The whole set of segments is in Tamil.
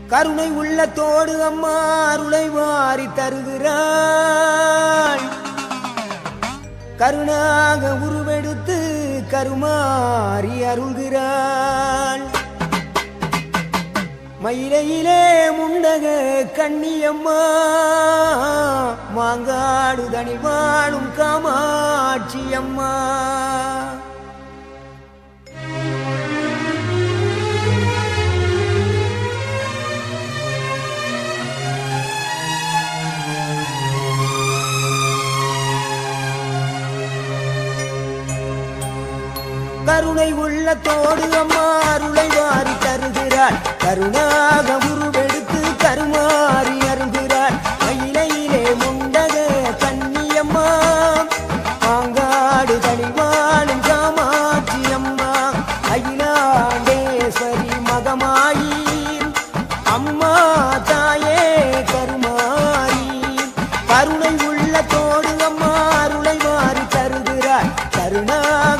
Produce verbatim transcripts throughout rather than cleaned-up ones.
கருணை உள்ளத்தோடு அம்மா அருளை வாரி தருகிறாள். கருணாக உருவெடுத்து கருமாறி அருள்கிறாள். மயிலையிலே முண்டக கண்ணியம்மா மாங்காடு தனி வாழும் காமாட்சி அம்மா. கருணை உள்ளத்தோடு அம்மா அருளை வாரி தருகிறாள். கருணாக உருவெடுத்து கருமாறி அருள்கிறாள். மயிலையிலே முண்டக கண்ணியம்மா மாங்காடு தனி வாழும் காமாட்சி அம்மா. அகிலாண்டேஸ்வரி மகமாயி அம்மா தாயே கருமாரி. கருணை உள்ளத்தோடு அம்மா அருளை வாரி தருகிறாள். கருணாக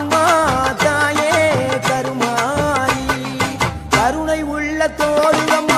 கருணை உள்ளத்தோடு